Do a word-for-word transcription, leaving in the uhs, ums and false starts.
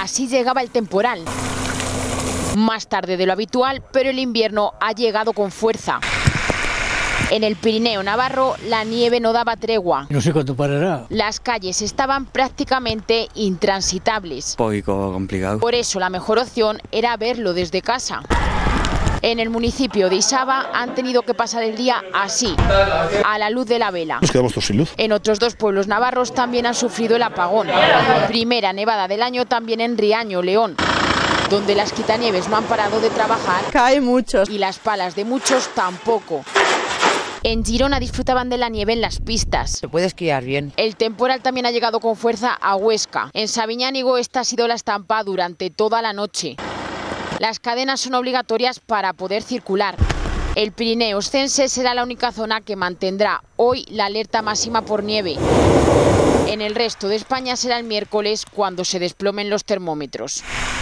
Así llegaba el temporal. Más tarde de lo habitual, pero el invierno ha llegado con fuerza. En el Pirineo navarro, la nieve no daba tregua. No sé cuánto parará. Las calles estaban prácticamente intransitables. Un poco complicado. Por eso la mejor opción era verlo desde casa. En el municipio de Isaba han tenido que pasar el día así, a la luz de la vela. Nos quedamos todos sin luz. En otros dos pueblos navarros también han sufrido el apagón. Primera nevada del año también en Riaño, León, donde las quitanieves no han parado de trabajar. Cae mucho. Y las palas de muchos tampoco. En Girona disfrutaban de la nieve en las pistas. Se puede esquiar bien. El temporal también ha llegado con fuerza a Huesca. En Sabiñánigo esta ha sido la estampa durante toda la noche. Las cadenas son obligatorias para poder circular. El Pirineo Oscense será la única zona que mantendrá hoy la alerta máxima por nieve. En el resto de España será el miércoles cuando se desplomen los termómetros.